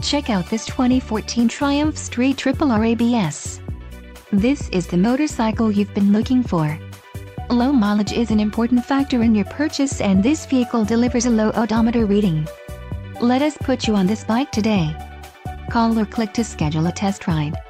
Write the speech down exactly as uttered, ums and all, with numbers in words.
Check out this twenty fourteen Triumph Street Triple R A B S. This is the motorcycle you've been looking for. Low mileage is an important factor in your purchase, and this vehicle delivers a low odometer reading. Let us put you on this bike today. Call or click to schedule a test ride.